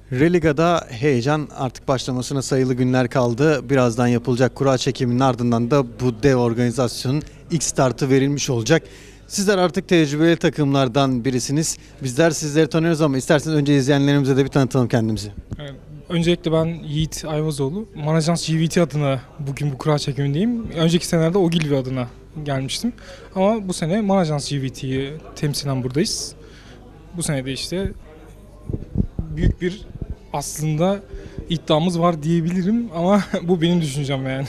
Religa'da heyecan artık başlamasına sayılı günler kaldı. Birazdan yapılacak kura çekiminin ardından da bu dev organizasyonun ilk startı verilmiş olacak. Sizler artık tecrübeli takımlardan birisiniz. Bizler sizleri tanıyoruz ama isterseniz önce izleyenlerimize de bir tanıtalım kendimizi. Öncelikle ben Yiğit Ayvazoğlu. Manajans GVT adına bugün bu kura çekimindeyim. Önceki senelerde Ogilvy adına gelmiştim. Ama bu sene Manajans GVT'yi temsilen buradayız. Bu sene de işte büyük bir aslında iddiamız var diyebilirim ama bu benim düşüncem yani.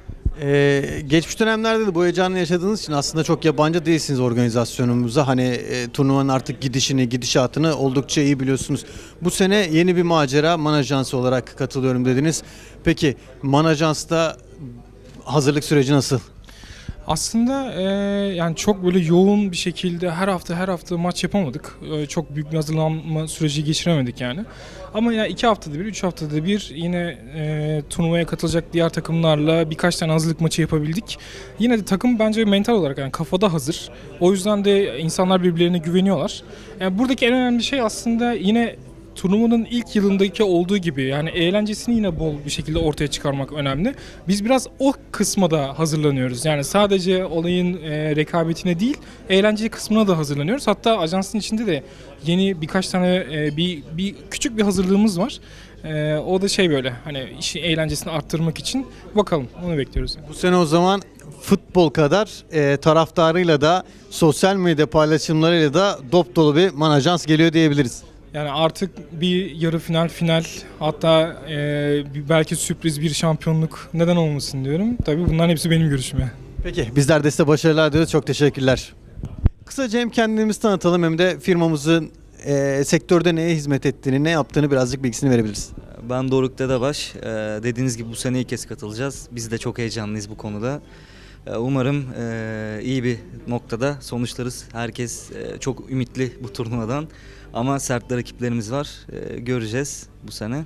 Geçmiş dönemlerde de bu heyecanı yaşadığınız için aslında çok yabancı değilsiniz organizasyonumuza. Hani turnuvanın artık gidişatını oldukça iyi biliyorsunuz. Bu sene yeni bir macera Manajansı olarak katılıyorum dediniz. Peki Manajans'ta hazırlık süreci nasıl? Aslında yani çok böyle yoğun bir şekilde her hafta maç yapamadık. Çok büyük bir hazırlanma süreci geçiremedik yani. Ama ya 2 haftada bir, 3 haftada bir yine turnuvaya katılacak diğer takımlarla birkaç tane hazırlık maçı yapabildik. Yine de takım bence mental olarak yani kafada hazır. O yüzden de insanlar birbirlerine güveniyorlar. Yani buradaki en önemli şey aslında yine turnuvanın ilk yılındaki olduğu gibi yani eğlencesini yine bol bir şekilde ortaya çıkarmak önemli. Biz biraz o kısma da hazırlanıyoruz. Yani sadece olayın rekabetine değil, eğlenceli kısmına da hazırlanıyoruz. Hatta ajansın içinde de yeni birkaç tane bir küçük bir hazırlığımız var. O da şey böyle hani işin eğlencesini arttırmak için bakalım onu bekliyoruz. Bu sene o zaman futbol kadar taraftarıyla da sosyal medya paylaşımlarıyla da dop dolu bir Manajans geliyor diyebiliriz. Yani artık bir yarı final hatta belki sürpriz bir şampiyonluk neden olmasın diyorum. Tabii bunların hepsi benim görüşüm yani. Peki bizler de size başarılar diliyoruz. Çok teşekkürler. Kısaca hem kendimizi tanıtalım hem de firmamızın sektörde neye hizmet ettiğini, ne yaptığını birazcık bilgisini verebiliriz. Ben Doruk Dedebaş. Dediğiniz gibi bu sene ilk kez katılacağız. Biz de çok heyecanlıyız bu konuda. Umarım iyi bir noktada sonuçlarız. Herkes çok ümitli bu turnuvadan. Ama sert rakiplerimiz var. Göreceğiz bu sene.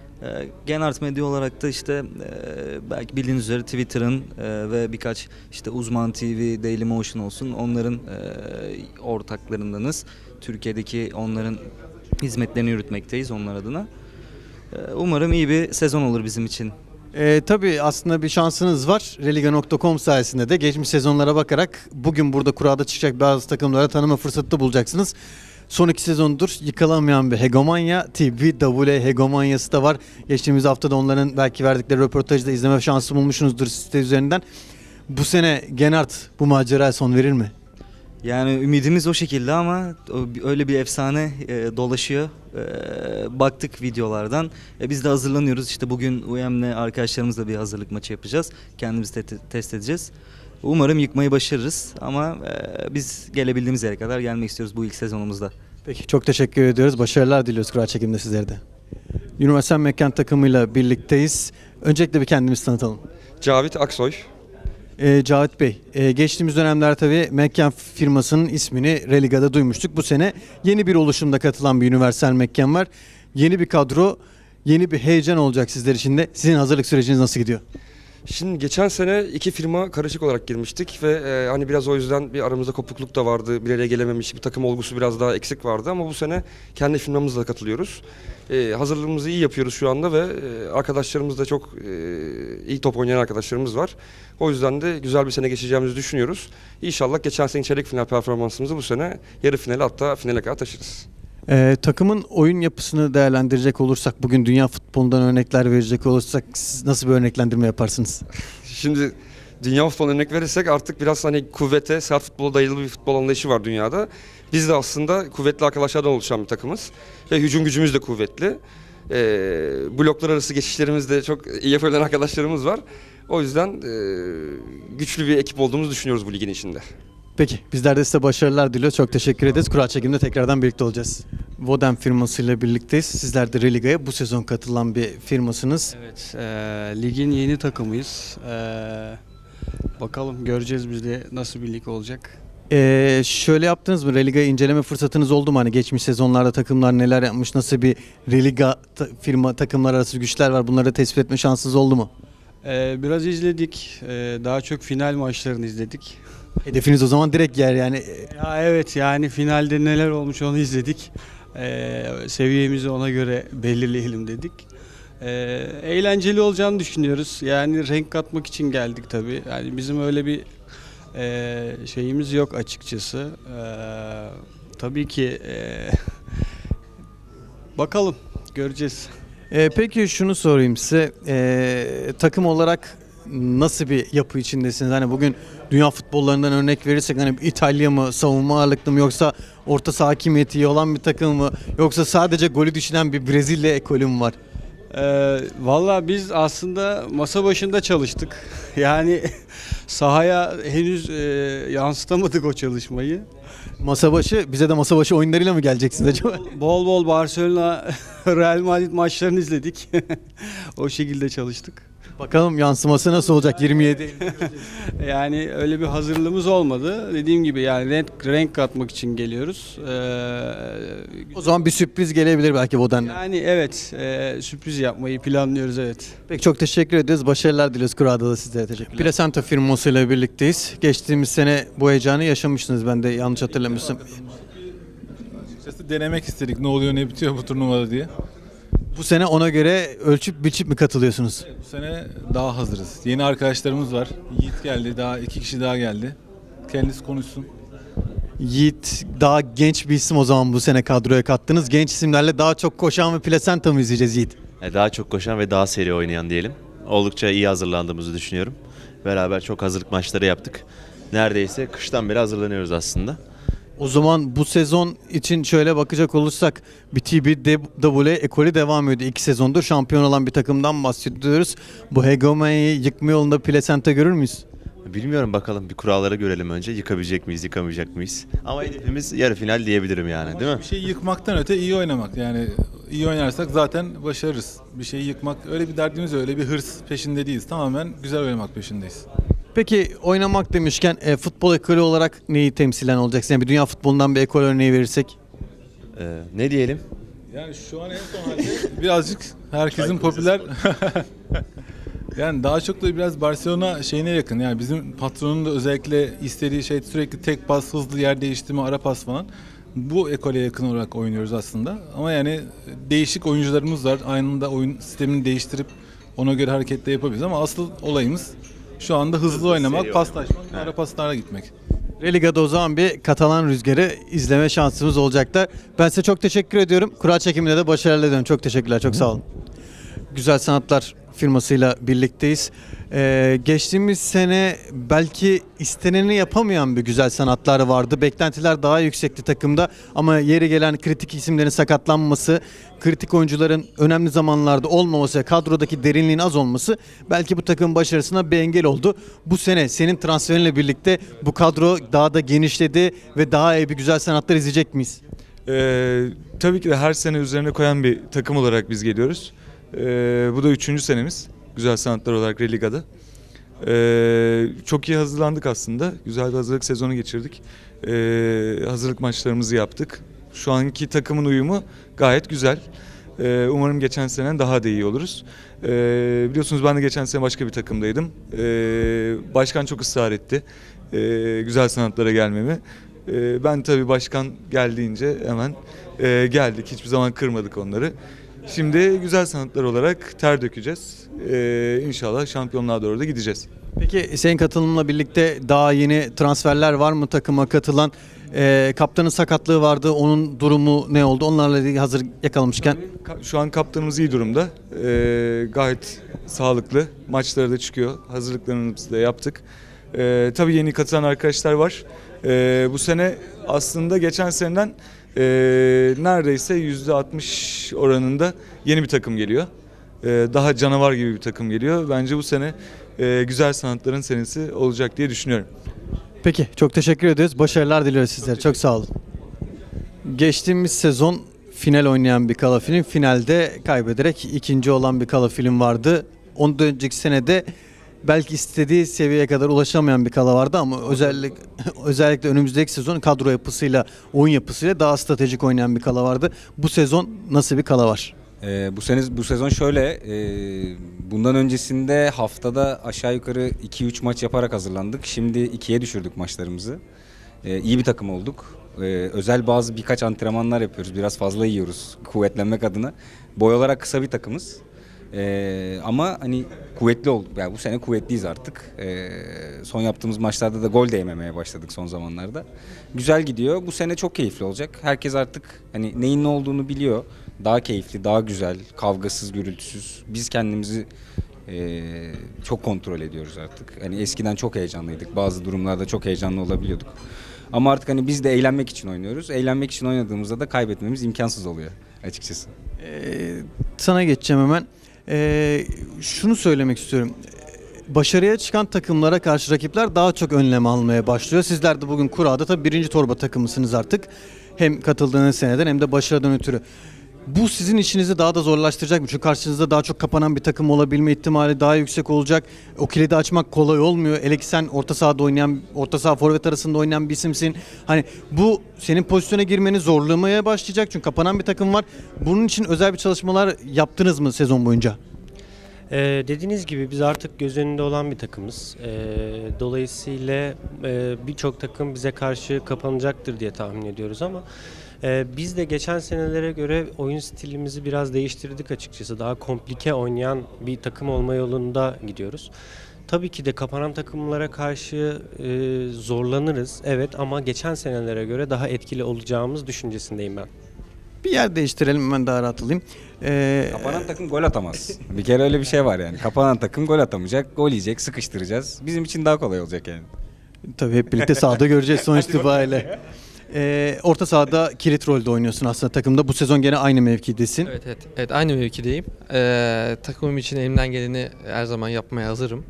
Genart Medya olarak da işte belki bildiğiniz üzere Twitter'ın ve birkaç işte Uzman TV, Dailymotion olsun onların ortaklarındanız. Türkiye'deki onların hizmetlerini yürütmekteyiz onlar adına. Umarım iyi bir sezon olur bizim için. Tabii aslında bir şansınız var. Religa.com sayesinde de geçmiş sezonlara bakarak bugün burada kurada çıkacak bazı takımlara tanıma fırsatı da bulacaksınız. Son 2 sezondur yıkılamayan bir hegemonya, TBWA hegemonyası da var. Geçtiğimiz haftada onların belki verdikleri röportajı da izleme şansı bulmuşsunuzdur site üzerinden. Bu sene Genart bu maceraya son verir mi? Yani ümidimiz o şekilde ama öyle bir efsane dolaşıyor. Baktık videolardan. Biz de hazırlanıyoruz. İşte bugün UM'le arkadaşlarımızla bir hazırlık maçı yapacağız. Kendimizi test edeceğiz. Umarım yıkmayı başarırız ama biz gelebildiğimiz yere kadar gelmek istiyoruz bu ilk sezonumuzda. Peki çok teşekkür ediyoruz. Başarılar diliyoruz kura çekimde sizlere de. Universal Mekan takımıyla birlikteyiz. Öncelikle bir kendimizi tanıtalım. Cavit Aksoy. Cavit Bey, geçtiğimiz dönemler tabii Mekan firmasının ismini Religa'da duymuştuk. Bu sene yeni bir oluşumda katılan bir Universal Mekan var. Yeni bir kadro, yeni bir heyecan olacak sizler için de. Sizin hazırlık süreciniz nasıl gidiyor? Şimdi geçen sene 2 firma karışık olarak girmiştik ve hani biraz o yüzden bir aramızda kopukluk da vardı. Bir araya gelememiş, bir takım olgusu biraz daha eksik vardı ama bu sene kendi firmamızla katılıyoruz. Hazırlığımızı iyi yapıyoruz şu anda ve arkadaşlarımız da çok iyi top oynayan arkadaşlarımız var. O yüzden de güzel bir sene geçeceğimizi düşünüyoruz. İnşallah geçen sene çeyrek final performansımızı bu sene yarı finale hatta finale kadar taşırız. Takımın oyun yapısını değerlendirecek olursak, bugün dünya futbolundan örnekler verecek olursak siz nasıl bir örneklendirme yaparsınız? Şimdi dünya futboluna örnek verirsek artık biraz hani kuvvete, sert futbola dayalı bir futbol anlayışı var dünyada. Biz de aslında kuvvetli arkadaşlardan oluşan bir takımız ve hücum gücümüz de kuvvetli. Bloklar arası geçişlerimiz de çok iyi yapabilen arkadaşlarımız var. O yüzden güçlü bir ekip olduğumuzu düşünüyoruz bu ligin içinde. Peki bizler de size başarılar diliyoruz. Çok teşekkür ederiz. Kura çekimde tekrardan birlikte olacağız. Vodem firmasıyla birlikteyiz. Sizler de Religa'ya bu sezon katılan bir firmasınız. Evet, ligin yeni takımıyız. Bakalım göreceğiz biz de nasıl bir lig olacak. Şöyle yaptınız mı? Religa'yı inceleme fırsatınız oldu mu? Hani geçmiş sezonlarda takımlar neler yapmış? Nasıl bir Religa firma takımlar arası güçler var? Bunları tespit etme şansınız oldu mu? Biraz izledik. Daha çok final maçlarını izledik. Hedefiniz o zaman direkt yer yani. Ya evet yani finalde neler olmuş onu izledik. Seviyemizi ona göre belirleyelim dedik. Eğlenceli olacağını düşünüyoruz. Yani renk katmak için geldik tabii. Yani bizim öyle bir şeyimiz yok açıkçası. Tabii ki bakalım, göreceğiz. Peki şunu sorayım size. Takım olarak nasıl bir yapı içindesiniz? Hani bugün dünya futbollarından örnek verirsek hani İtalya mı, savunma ağırlıklı mı, yoksa orta saha hakimiyeti iyi olan bir takım mı, yoksa sadece golü düşünen bir Brezilya ekolü mü var? Valla biz aslında masa başında çalıştık. Yani sahaya henüz yansıtamadık o çalışmayı. Masa başı, bize de masa başı oyunlarıyla mı geleceksiniz acaba? Bol bol Barcelona, Real Madrid maçlarını izledik. O şekilde çalıştık. Bakalım yansıması nasıl olacak 27 Eylül. Yani öyle bir hazırlığımız olmadı. Dediğim gibi yani renk katmak için geliyoruz. O zaman bir sürpriz gelebilir belki bu denli. Yani evet, sürpriz yapmayı planlıyoruz, evet. Peki, çok teşekkür ederiz. Başarılar diliyoruz Kura'da da sizlere. Teşekkürler. Plasenta firmasıyla birlikteyiz. Geçtiğimiz sene bu heyecanı yaşamıştınız, ben de yanlış hatırlamıyorsam. Açıkçası denemek istedik ne oluyor ne bitiyor bu turnuvada diye. Bu sene ona göre ölçüp biçip mi katılıyorsunuz? Bu sene daha hazırız. Yeni arkadaşlarımız var. Yiğit geldi, daha 2 kişi daha geldi. Kendisi konuşsun. Yiğit daha genç bir isim o zaman bu sene kadroya kattınız. Genç isimlerle daha çok koşan ve plasenta mı izleyeceğiz Yiğit? Daha çok koşan ve daha seri oynayan diyelim. Oldukça iyi hazırlandığımızı düşünüyorum. Beraber çok hazırlık maçları yaptık. Neredeyse kıştan beri hazırlanıyoruz aslında. O zaman bu sezon için şöyle bakacak olursak BTBW ekolü devam ediyor. 2 sezondur şampiyon olan bir takımdan bahsediyoruz. Bu hegemonyayı yıkma yolunda plasenta görür müyüz? Bilmiyorum, bakalım bir kuralları görelim önce. Yıkabilecek miyiz, yıkamayacak mıyız? Ama hedefimiz yarı final diyebilirim yani, değil mi? Bir şeyi yıkmaktan öte iyi oynamak. Yani iyi oynarsak zaten başarırız. Bir şeyi yıkmak, öyle bir derdimiz yok, öyle bir hırs peşinde değiliz. Tamamen güzel oynamak peşindeyiz. Peki oynamak demişken futbol ekolü olarak neyi temsilen olacaksın? Yani bir dünya futbolundan bir ekol örneği verirsek. Ne diyelim? Yani şu an en son halde birazcık herkesin popüler yani daha çok da biraz Barcelona şeyine yakın. Yani bizim patronun da özellikle istediği şey sürekli tek pas, hızlı yer değiştirme, ara pas falan. Bu ekole yakın olarak oynuyoruz aslında. Ama yani değişik oyuncularımız var. Aynı oyun sistemini değiştirip ona göre hareket de yapabiliriz ama asıl olayımız şu anda hızlı oynamak, paslaşmak, ara paslarla gitmek. Religa'da o zaman bir Katalan rüzgarı izleme şansımız olacaklar. Ben size çok teşekkür ediyorum. Kura çekiminde de başarılar diliyorum. Çok teşekkürler, çok sağ olun. Güzel Sanatlar firmasıyla birlikteyiz. Geçtiğimiz sene belki isteneni yapamayan bir Güzel Sanatlar vardı. Beklentiler daha yüksekti takımda ama yeri gelen kritik isimlerin sakatlanması, kritik oyuncuların önemli zamanlarda olmaması, kadrodaki derinliğin az olması belki bu takımın başarısına bir engel oldu. Bu sene senin transferinle birlikte bu kadro daha da genişledi ve daha iyi bir Güzel Sanatlar izleyecek miyiz? Tabii ki de her sene üzerine koyan bir takım olarak biz geliyoruz. Bu da 3. senemiz Güzel Sanatlar olarak Religa'da. Çok iyi hazırlandık aslında. Güzel bir hazırlık sezonu geçirdik. Hazırlık maçlarımızı yaptık. Şu anki takımın uyumu gayet güzel. Umarım geçen senen daha da iyi oluruz. Biliyorsunuz ben de geçen sene başka bir takımdaydım. Başkan çok ısrar etti Güzel Sanatlara gelmemi. Ben tabii başkan geldiğince hemen geldik. Hiçbir zaman kırmadık onları. Şimdi Güzel Sanatlar olarak ter dökeceğiz. İnşallah şampiyonluğa doğru da gideceğiz. Peki senin katılımla birlikte daha yeni transferler var mı takıma katılan? Kaptanın sakatlığı vardı. Onun durumu ne oldu? Onlarla ilgili hazır yakalamışken. Şu an kaptanımız iyi durumda. Gayet sağlıklı. Maçlara da çıkıyor. Hazırlıklarımızı da yaptık. Tabii yeni katılan arkadaşlar var. Bu sene aslında geçen seneden neredeyse %60 oranında yeni bir takım geliyor. Daha canavar gibi bir takım geliyor. Bence bu sene Güzel Sanatların senesi olacak diye düşünüyorum. Peki, çok teşekkür ediyoruz. Başarılar diliyoruz sizlere. Çok sağ olun. Geçtiğimiz sezon final oynayan bir kala film, finalde kaybederek ikinci olan bir kala film vardı. Ondan önceki senede belki istediği seviyeye kadar ulaşamayan bir kala vardı ama özellikle önümüzdeki sezon kadro yapısıyla, oyun yapısıyla daha stratejik oynayan bir kala vardı. Bu sezon nasıl bir kala var? Bu sezon şöyle, bundan öncesinde haftada aşağı yukarı 2-3 maç yaparak hazırlandık. Şimdi 2'ye düşürdük maçlarımızı. iyi bir takım olduk. Özel birkaç antrenmanlar yapıyoruz. Biraz fazla yiyoruz kuvvetlenmek adına. Boy olarak kısa bir takımız. Ama hani kuvvetli olduk. Yani bu sene kuvvetliyiz artık. Son yaptığımız maçlarda da gol de yememeye başladık son zamanlarda. Güzel gidiyor. Bu sene çok keyifli olacak. Herkes artık hani neyin ne olduğunu biliyor. Daha keyifli, daha güzel, kavgasız, gürültüsüz. Biz kendimizi çok kontrol ediyoruz artık. Hani eskiden çok heyecanlıydık. Bazı durumlarda çok heyecanlı olabiliyorduk. Ama artık hani biz de eğlenmek için oynuyoruz. Eğlenmek için oynadığımızda da kaybetmemiz imkansız oluyor açıkçası. Sana geçeceğim hemen. Şunu söylemek istiyorum. Başarıya çıkan takımlara karşı rakipler daha çok önlem almaya başlıyor. Sizler de bugün kurada tabii birinci torba takımısınız artık. Hem katıldığınız seneden hem de başarıdan ötürü. Bu sizin işinizi daha da zorlaştıracak mı? Çünkü karşınızda daha çok kapanan bir takım olabilme ihtimali daha yüksek olacak. O kilidi açmak kolay olmuyor. Hele ki sen orta sahada oynayan, orta saha forvet arasında oynayan bir isimsin. Hani bu senin pozisyona girmeni zorlamaya başlayacak. Çünkü kapanan bir takım var. Bunun için özel bir çalışmalar yaptınız mı sezon boyunca? Dediğiniz gibi biz artık göz önünde olan bir takımız. Dolayısıyla birçok takım bize karşı kapanacaktır diye tahmin ediyoruz ama biz de geçen senelere göre oyun stilimizi biraz değiştirdik açıkçası. Daha komplike oynayan bir takım olma yolunda gidiyoruz. Tabii ki de kapanan takımlara karşı zorlanırız, evet, ama geçen senelere göre daha etkili olacağımız düşüncesindeyim ben. Bir yer değiştirelim, hemen daha rahat olayım. Kapanan takım gol atamaz. Bir kere öyle bir şey var yani. Kapanan takım gol atamayacak, gol yiyecek, sıkıştıracağız. Bizim için daha kolay olacak yani. Tabii hep birlikte sahada göreceğiz sonuç itibariyle. Orta sahada kilit rolde oynuyorsun aslında takımda. Bu sezon gene aynı mevkidesin. Evet, aynı mevkideyim. Takımım için elimden geleni her zaman yapmaya hazırım.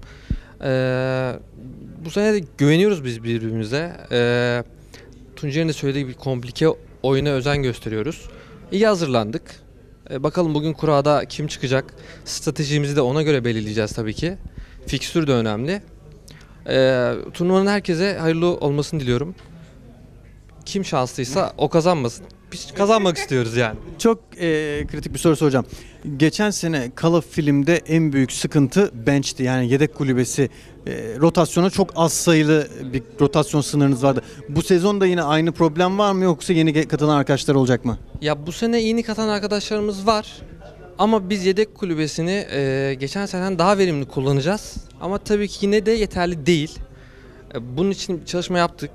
Bu sene de güveniyoruz biz birbirimize. Tuncer'in de söylediği gibi komplike oyuna özen gösteriyoruz. İyi hazırlandık. Bakalım bugün kurada kim çıkacak? Stratejimizi de ona göre belirleyeceğiz tabii ki. Fikstür de önemli. Turnuvanın herkese hayırlı olmasını diliyorum. Kim şanslıysa o kazanmasın. Biz kazanmak istiyoruz yani. Çok kritik bir soru soracağım. Geçen sene Kala filmde en büyük sıkıntı bench'ti. Yani yedek kulübesi. Rotasyona çok az sayılı bir rotasyon sınırınız vardı. Bu sezon da yine aynı problem var mı, yoksa yeni katılan arkadaşlar olacak mı? Ya bu sene yeni katan arkadaşlarımız var. Ama biz yedek kulübesini geçen seneden daha verimli kullanacağız. Ama tabii ki yine de yeterli değil. Bunun için çalışma yaptık.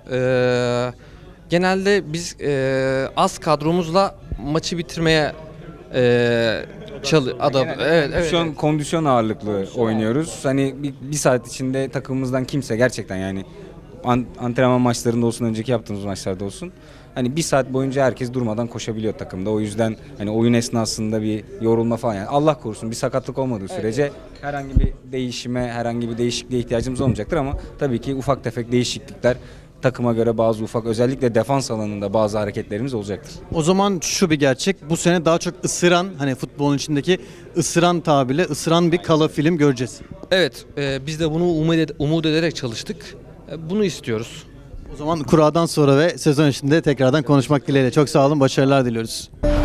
Genelde biz az kadromuzla maçı bitirmeye Kondisyon ağırlıklı oynuyoruz. Hani bir saat içinde takımımızdan kimse gerçekten yani antrenman maçlarında olsun, önceki yaptığımız maçlarda olsun. Hani bir saat boyunca herkes durmadan koşabiliyor takımda. O yüzden hani oyun esnasında bir yorulma falan, yani Allah korusun bir sakatlık olmadığı sürece herhangi bir değişime, herhangi bir değişikliğe ihtiyacımız olmayacaktır ama tabii ki ufak tefek değişiklikler, takıma göre bazı ufak, özellikle defans alanında bazı hareketlerimiz olacaktır. O zaman şu bir gerçek, bu sene daha çok ısıran, hani futbolun içindeki ısıran tabirle ısıran bir Kala film göreceğiz. Evet, biz de bunu umut ederek çalıştık. Bunu istiyoruz. O zaman kuradan sonra ve sezon içinde tekrardan konuşmak dileğiyle. Çok sağ olun, başarılar diliyoruz.